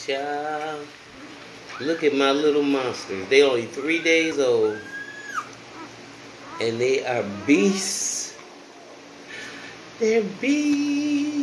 Child, look at my little monsters. They only 3 days old. And they are beasts. They're beasts.